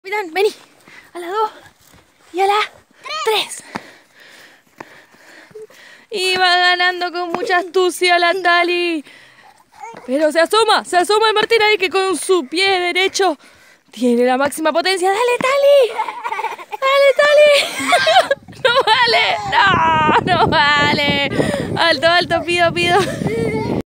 Capitán, vení. A la 2 y a la 3. Y va ganando con mucha astucia la Tali. Pero se asoma el Martín ahí que con su pie derecho tiene la máxima potencia. ¡Dale, Tali! ¡Dale, Tali! ¡No vale! ¡No! ¡No vale! Alto, alto, pido.